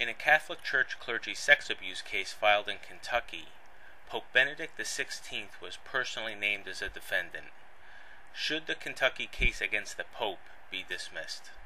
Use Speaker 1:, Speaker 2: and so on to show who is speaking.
Speaker 1: In a Catholic Church clergy sex abuse case filed in Kentucky, Pope Benedict XVI was personally named as a defendant. Should the Kentucky case against the Pope be dismissed?